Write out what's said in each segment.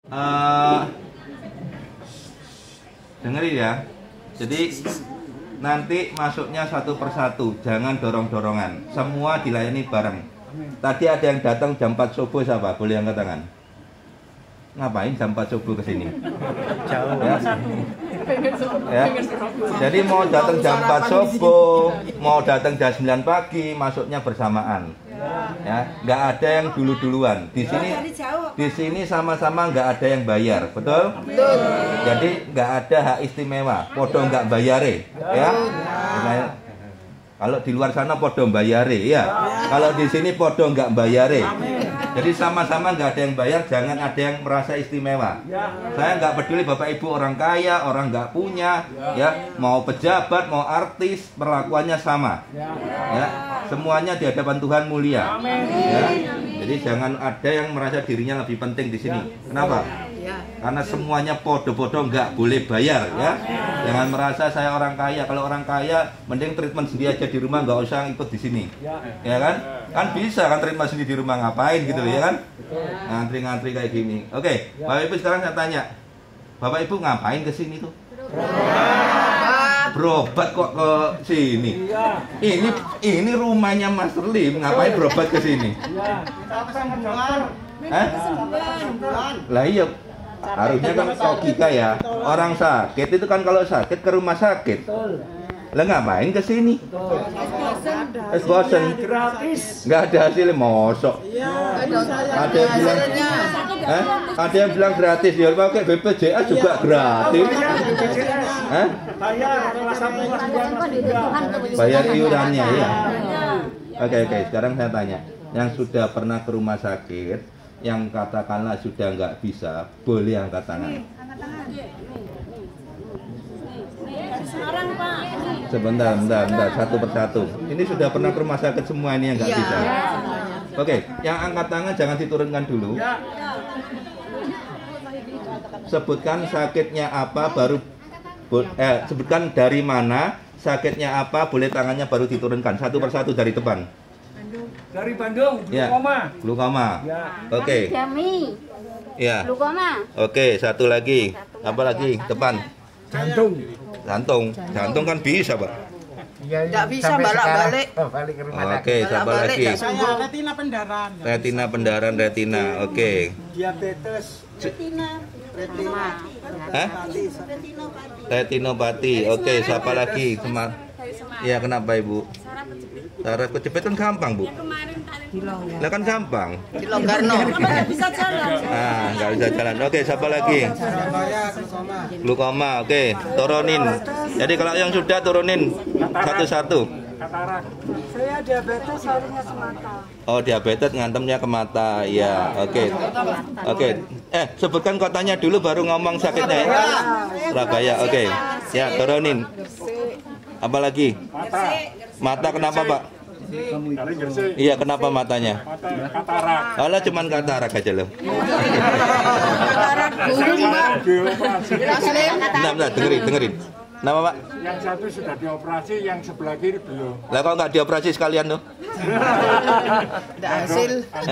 Dengerin ya. Jadi nanti masuknya satu persatu, jangan dorong-dorongan. Semua dilayani bareng. Tadi ada yang datang jam 4 subuh siapa? Boleh angkat tangan. Ngapain jam 4 subuh ke sini? Jauh. Ya. Jadi mau datang jam 4 subuh, mau datang jam 9 pagi, masuknya bersamaan. Ya, nggak ada yang dulu-duluan. Di sini sama-sama nggak ada yang bayar, betul? Jadi nggak ada hak istimewa, podo nggak bayare, ya. Kalau di luar sana podo bayare, ya. Kalau di sini podo nggak bayare. Jadi sama-sama nggak ada yang bayar, jangan ada yang merasa istimewa. Saya nggak peduli bapak ibu orang kaya, orang nggak punya, ya, mau pejabat, mau artis, perlakuannya sama, ya, semuanya di hadapan Tuhan mulia. Ya. Jadi jangan ada yang merasa dirinya lebih penting di sini. Kenapa? Karena semuanya podo-podo nggak boleh bayar, ya. Jangan merasa saya orang kaya. Kalau orang kaya, mending treatment sendiri aja di rumah, nggak usah ikut di sini, ya kan? Kan bisa kan treatment sendiri di rumah, ngapain gitu, ya kan? Ngantri-ngantri kayak gini. Oke, Bapak Ibu sekarang saya tanya, Bapak Ibu ngapain ke sini tuh? Berobat kok ke sini? Ini rumahnya Mas Lim, ngapain berobat ke sini? Lah iya. Harusnya kan logika ya. Orang sakit itu kan kalau sakit ke rumah sakit. Lah ngapain ke sini? Es bosen. Nggak ada hasilnya, mosok. Ada yang bilang, ada yang bilang gratis. Ya pakai BPJS juga gratis. Bayar iurannya ya. Oke. Sekarang saya tanya, yang sudah pernah ke rumah sakit, yang katakanlah sudah nggak bisa, boleh angkat tangan. Sebentar, satu persatu. Ini sudah pernah ke rumah sakit semua ini yang nggak bisa. Oke, yang angkat tangan jangan diturunkan dulu. Sebutkan sakitnya apa, baru sebutkan dari mana, sakitnya apa, boleh tangannya baru diturunkan. Satu persatu dari depan. Dari Bandung, glukoma. Ya. Oke. Ya. Glukoma. Oke, satu lagi. Apa lagi? Depan. Jantung kan bisa, Pak. Tidak bisa balik-balik. Oke, siapa lagi? Retina pendarahan. Retina. Oke. Diabetes. Retinopati. Oke, siapa lagi? Ya, kenapa Ibu? Saraf kejepit kan gampang, Bu. Lah kan gampang. Dilonggarno. Nggak bisa jalan. Nggak bisa jalan. Oke, siapa lagi? Glukoma. Oke, turunin. Jadi kalau yang sudah turunin satu-satu. Saya diabetes, larinya semata. Oh, diabetes ngantemnya ke mata. Ya, oke. Sebutkan kotanya dulu baru ngomong sakitnya ya. Surabaya. Oke. Ya, turunin. Apa lagi? Mata kenapa, Pak? Iya, kenapa matanya? Katarak. Alah, cuman katarak aja loh. Katarak burung, Pak. Bentar, dengerin. Nama, Pak? Yang satu sudah dioperasi, yang sebelah kiri belum. Lah kok nggak dioperasi sekalian tuh? Tidak hasil.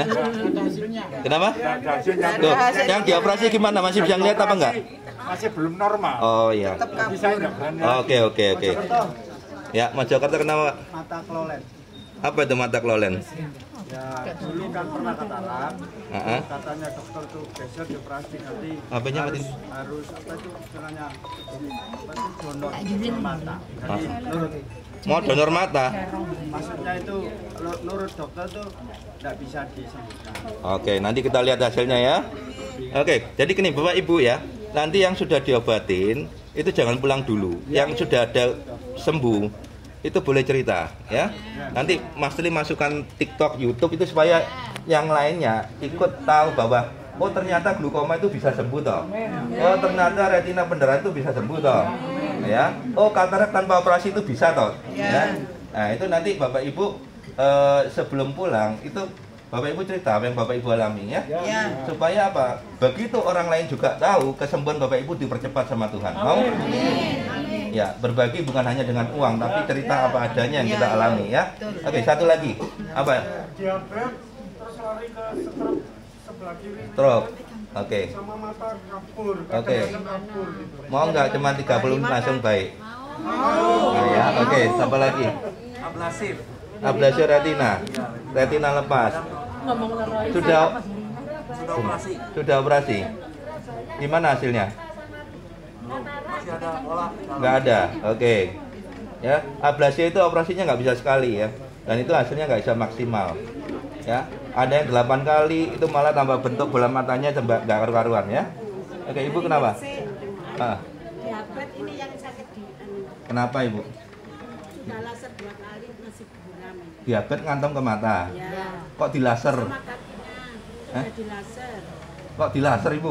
Kenapa? Hasilnya Tuh, yang dioperasi gimana? Masih bisa ngeliat apa enggak? masih belum normal. Oh iya. Jadi saya nggak berani. Oke. Ya, Mojokerto kenapa, Pak? Mata klolen. Apa itu mata klolen? Ya, dulu kan pernah katarak. Katanya dokter tuh geser dioperasi nanti. Apanya harus apa itu istilahnya? Donor mata. Jadi nurut. Mau donor mata? Maksudnya itu nurut dokter tuh tidak bisa disembuhkan. Oke, nanti kita lihat hasilnya ya. Oke, jadi gini Bapak Ibu ya. Nanti yang sudah diobatin itu jangan pulang dulu. Yang sudah ada sembuh itu boleh cerita ya. Nanti Mas Li masukkan TikTok, YouTube itu supaya yang lainnya ikut tahu bahwa oh ternyata glukoma itu bisa sembuh toh. Oh ternyata retina pendarahan itu bisa sembuh toh. Ya. Oh katarak tanpa operasi itu bisa toh. Ya. Nah, itu nanti Bapak Ibu sebelum pulang itu Bapak Ibu cerita apa yang Bapak Ibu alami ya. Supaya apa? Begitu orang lain juga tahu kesembuhan Bapak Ibu dipercepat sama Tuhan. Mau? Ya, berbagi bukan hanya dengan uang, tapi cerita apa adanya yang kita alami ya. Oke, satu lagi. Apa? Diabetes terus lari ke stroke sebelah kiri. Stroke. Oke. sama mata kapur, Oke. kadang-kadang kapur gitu. Mau nggak cuma 30 menit langsung baik? Nah, ya, oke. Tambah lagi. Ablasi retina. Retina lepas. Sudah operasi. Gimana hasilnya? Nggak ada. Oke. Ya, ablasi itu operasinya nggak bisa sekali ya. Dan itu hasilnya nggak bisa maksimal. Ya, ada yang 8 kali itu malah tambah bentuk bola matanya nggak karu-karuan ya. Oke, Ibu kenapa? Diabetes ini yang sakit di Kenapa Ibu? sudah laser 2 kali masih buram. Diabetes ngantom ke mata. Ya. Kok di laser? Sama kakinya sudah di laser. Kok di laser Ibu?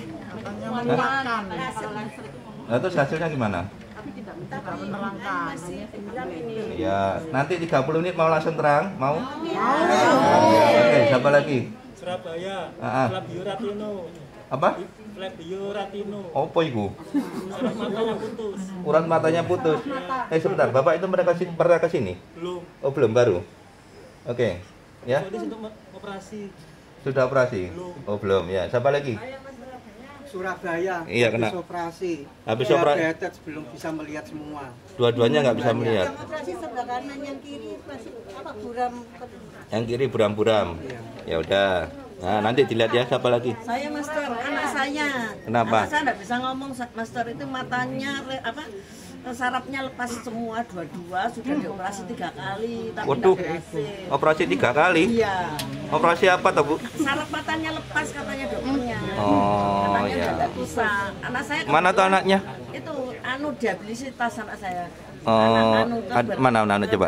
Laser Nah, terus hasilnya gimana? tapi masih buram ini. Ya, nanti 30 menit mau langsung terang? Mau? Oke, siapa lagi? Surabaya, Ah. Flavio Ratino. Apa? Flavio Ratino. Apa Ibu? Urat matanya putus. Urat matanya putus. Sebentar, Bapak itu pernah ke sini? Belum. Oh, belum, baru. Oke. Ya, Jadi untuk operasi. sudah operasi? Oh, belum. Ya, siapa lagi? Surabaya, Iya, kena. habis operasi. Habis operasi. Diabetes belum bisa melihat semua. Dua-duanya nggak bisa melihat. Yang operasi sebelah kanan, yang kiri masih buram. Yang kiri buram-buram. Ya udah. Nah, nanti dilihat ya siapa lagi. Saya master, anak saya. Kenapa? Anak saya nggak bisa ngomong, master itu matanya sarafnya lepas semua dua-dua, sudah dioperasi 3 kali tapi Waduh, nggak berhasil. operasi 3 kali? Iya. Operasi apa toh Bu? Saraf matanya lepas katanya dokternya. Oh, Katanya ya. nggak bisa. Anak saya Mana tuh anaknya? itu diabilitas anak saya. Oh, mana coba?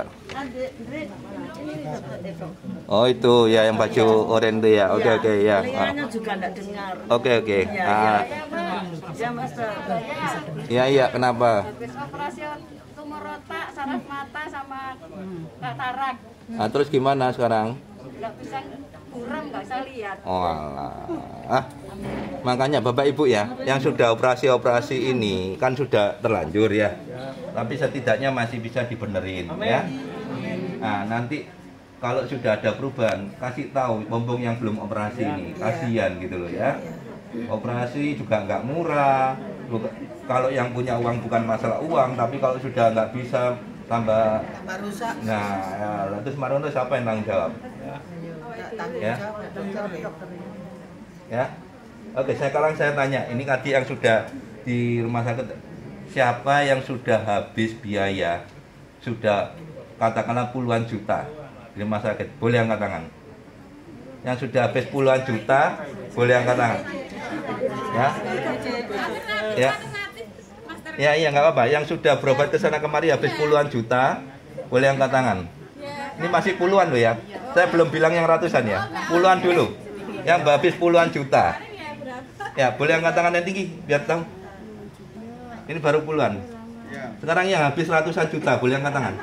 Oh, itu ya yang baju oranye itu ya. Oke, ya. Telinganya juga nggak dengar. Oke. Iya. Ya, master. Iya, kenapa? Habis operasi tumor otak, saraf mata sama katarak. Nah, terus gimana sekarang? Nggak bisa buram, nggak bisa lihat. Oh, alah. Makanya Bapak Ibu ya, yang sudah operasi ini kan sudah terlanjur ya. Tapi setidaknya masih bisa dibenerin ya. Nah, nanti kalau sudah ada perubahan, kasih tahu mumpung yang belum operasi ini, kasihan gitu loh ya. Operasi juga nggak murah. Kalau yang punya uang bukan masalah uang, tapi kalau sudah nggak bisa tambah rusak. Nah, terus Marono siapa yang tanggung jawab? Ya. Ya. Oke, sekarang saya tanya, ini tadi yang sudah di rumah sakit, siapa yang sudah habis biaya, sudah katakanlah puluhan juta di rumah sakit, boleh angkat tangan. Yang sudah habis puluhan juta, boleh angkat tangan. Ya. Iya, nggak apa-apa. Yang sudah berobat ke sana kemari habis puluhan juta, boleh angkat tangan. Ini masih puluhan loh ya. Saya belum bilang yang ratusan ya. Puluhan dulu. Yang habis puluhan juta. Ya, boleh angkat tangan yang tinggi biar tahu. Ini baru puluhan. Sekarang yang habis ratusan juta, boleh angkat tangan.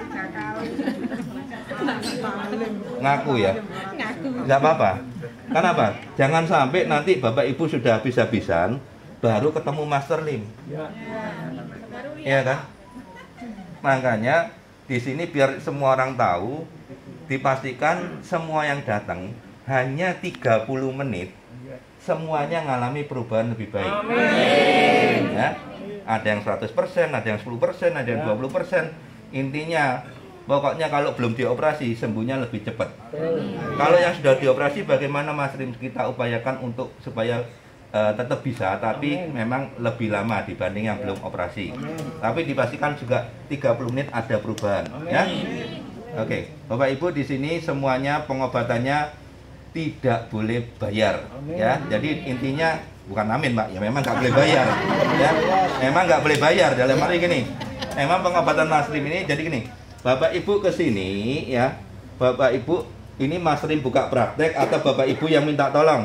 Ngaku ya. Nggak apa-apa. Kenapa? Jangan sampai nanti Bapak Ibu sudah habis-habisan baru ketemu Master Lim. Iya kan? Makanya di sini biar semua orang tahu, dipastikan semua yang datang hanya 30 menit semuanya ngalami perubahan lebih baik. Amin. Ya. Ada yang 100%, ada yang 10%, ada yang 20%. Intinya pokoknya kalau belum dioperasi sembuhnya lebih cepat. Kalau yang sudah dioperasi bagaimana Mas Rim, kita upayakan untuk supaya tetap bisa, tapi memang lebih lama dibanding yang belum operasi. Tapi dipastikan juga 30 menit ada perubahan, ya. Oke, Bapak Ibu di sini semuanya pengobatannya tidak boleh bayar, ya. Jadi intinya bukan amin, Pak. Ya memang nggak boleh bayar, ya. Memang nggak boleh bayar dalam arti gini. Memang pengobatan Mas Rim ini jadi gini. Bapak Ibu ke sini, ya. Bapak Ibu ini Mas Rim buka praktek atau Bapak Ibu yang minta tolong?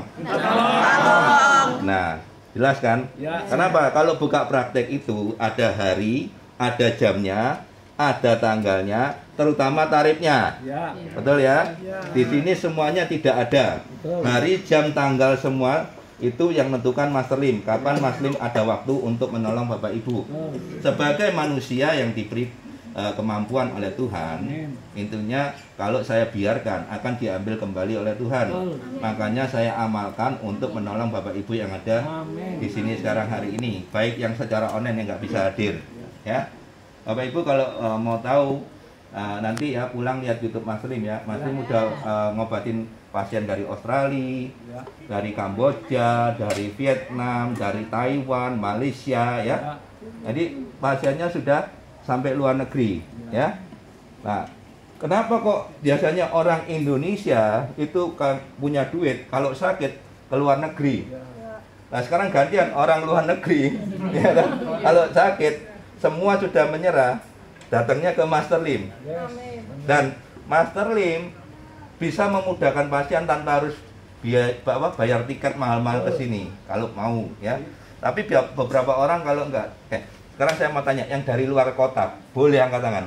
Nah, jelas kan? Kenapa? Kalau buka praktek itu ada hari, ada jamnya, ada tanggalnya, terutama tarifnya. Betul ya? Di sini semuanya tidak ada. Hari, jam, tanggal semua itu yang menentukan Master Lim. Kapan Mas Lim ada waktu untuk menolong Bapak Ibu. Sebagai manusia yang diberi kemampuan oleh Tuhan, intinya kalau saya biarkan akan diambil kembali oleh Tuhan. Makanya saya amalkan untuk menolong Bapak Ibu yang ada di sini sekarang hari ini, baik yang secara online yang nggak bisa hadir, ya. Bapak Ibu kalau mau tahu nanti ya pulang lihat YouTube Mas Lim ya. Mas Lim udah ngobatin pasien dari Australia, dari Kamboja, dari Vietnam, dari Taiwan, Malaysia ya. Jadi pasiennya sudah sampai luar negeri ya. Nah, kenapa kok biasanya orang Indonesia itu kan punya duit kalau sakit ke luar negeri? Nah, sekarang gantian orang luar negeri ya kan? Kalau sakit semua sudah menyerah, datangnya ke Master Lim. Dan Master Lim bisa memudahkan pasien tanpa harus bayar tiket mahal-mahal ke sini kalau mau ya. Tapi beberapa orang kalau enggak. Sekarang saya mau tanya yang dari luar kota, boleh angkat tangan?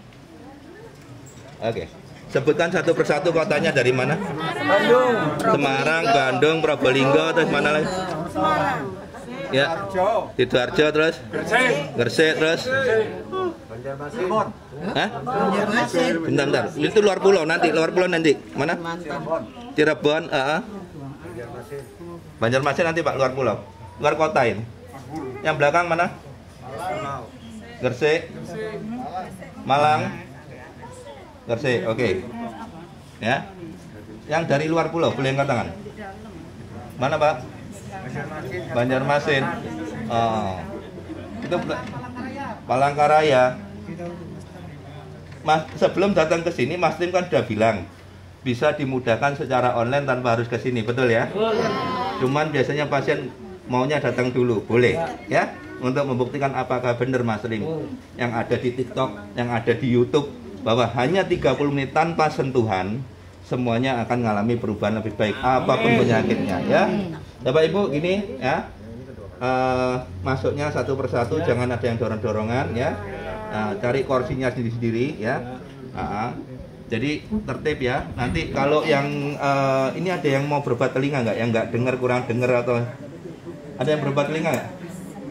Oke. Sebutkan satu persatu kotanya dari mana? Bandung. Semarang, Bandung, Probolinggo, terus mana lagi? Semarang. Ya. Sidoarjo terus? Gresik terus? Hah? Bentar. Itu luar pulau nanti, Mana? Cirebon, Banjarmasin nanti Pak, luar pulau. Luar kota ini. Yang belakang mana? Gresik. Malang. Gresik, oke. Ya. Yang dari luar pulau boleh angkat tangan. Mana, Pak? Banjarmasin. Oh. Itu Palangkaraya. Mas, sebelum datang ke sini Mas Lim kan sudah bilang bisa dimudahkan secara online tanpa harus ke sini, betul ya? Cuman biasanya pasien maunya datang dulu, boleh ya? Untuk membuktikan apakah benar Mas Lim yang ada di TikTok, yang ada di YouTube bahwa hanya 30 menit tanpa sentuhan semuanya akan mengalami perubahan lebih baik apapun penyakitnya ya. Bapak Ibu gini ya. Masuknya satu persatu, jangan ada yang dorong-dorongan ya. Cari kursinya sendiri-sendiri ya. Jadi tertib ya. Nanti kalau yang ini ada yang mau berobat telinga nggak? Yang nggak dengar kurang dengar atau ada yang berobat telinga nggak?